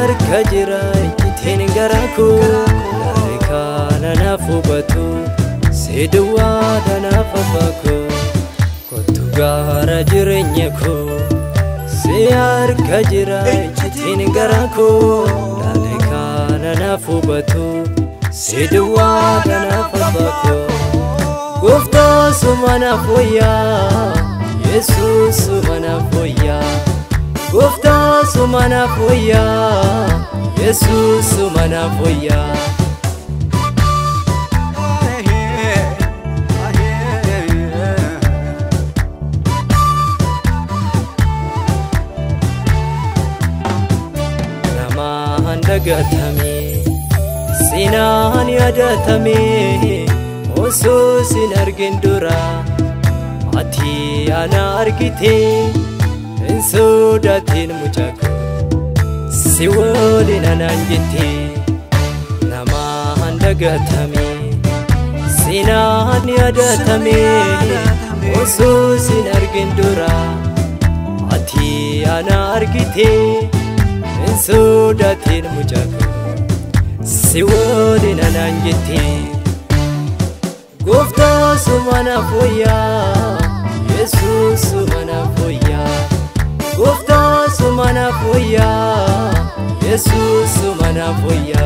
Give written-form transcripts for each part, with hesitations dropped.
harka jira ijjitiin gara koo kana naaf hubatu siduwwaadha naaf abbaa kottu gaara jireenya koo si harka jira ijjitiin gara koo kana naaf hubatu siduwwaadha naaf abbaa Gooftaa sumana foya Yesus sumana foya Gooftaa sumana foya Yesus sumana foya Nama handagatame Sinan yadatame Osusin argin dura Ati ana argite Insudatin muchako Si wodin ananjite Nama handagatame Sinan yadatame Osusin argin dura Ati ana argite Insudatin muchako Si wodin ananjite Gooftaa sumana foya Yesus sumana foya Gooftaa sumana foya Yesus sumana foya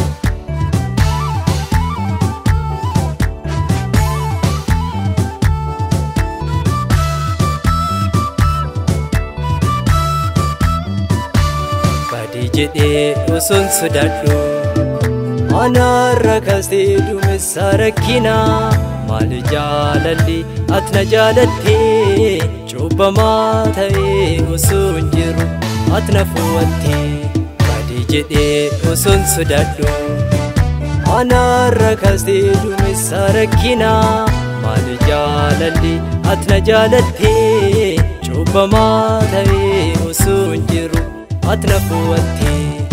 Badi jedhee oson sodaadhu Ana rakkaste dumessa rakkina maal jaalalli atna jaalatte cubbamaa ta'ee osoo hin jiru atna fuwatte badi jedhee oson sodaadhu Ana rakkaste dumessa rakkina maal jaalalli atna jaalatte cubbamaa ta'ee osoo hin jiru atna fuwatte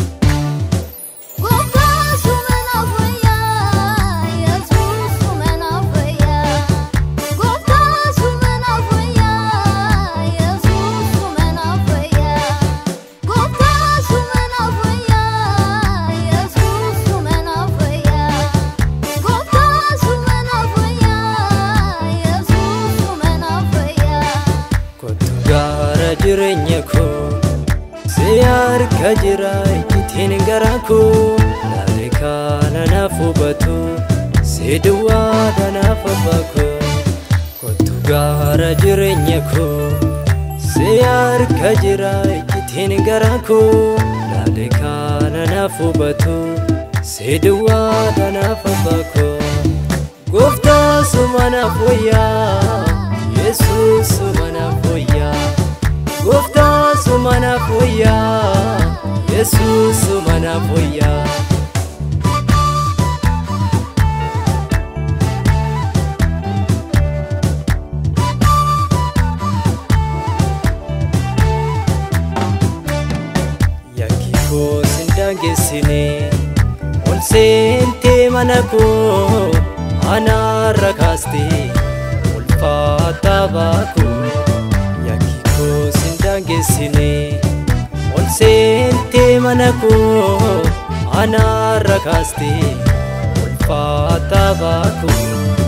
Jireenya koo si harka jira ijjitiin gara koo laale kana naaf hubatu si duwwaadha naaf abbaa kottu gaara jireenya koo si harka jira ijjitiin gara koo laale kana naaf hubatu si duwwaadha naaf abbaa Gooftaa sumana foya Yesus sumana foya Gooftaa sumana foya Yesus sumana foya Yakki koo sindaangeessine ol seentee mana koo ana rakkaste ulfaataa baakoo Sindaangeessine ol seentee mana koo ana rakkaste ulfaataa baakoo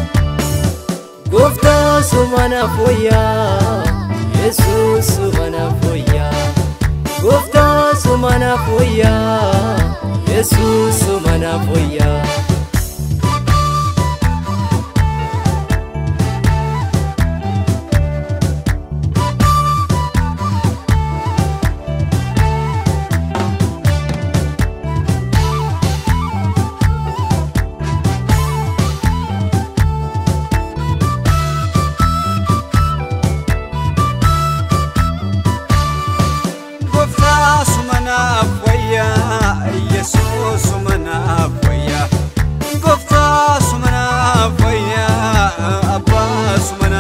Gooftaa sumana foya Yesus sumana foya Gooftaa sumana foya Yesus sumana foya Gooftaa sumana foya Abbaa sumana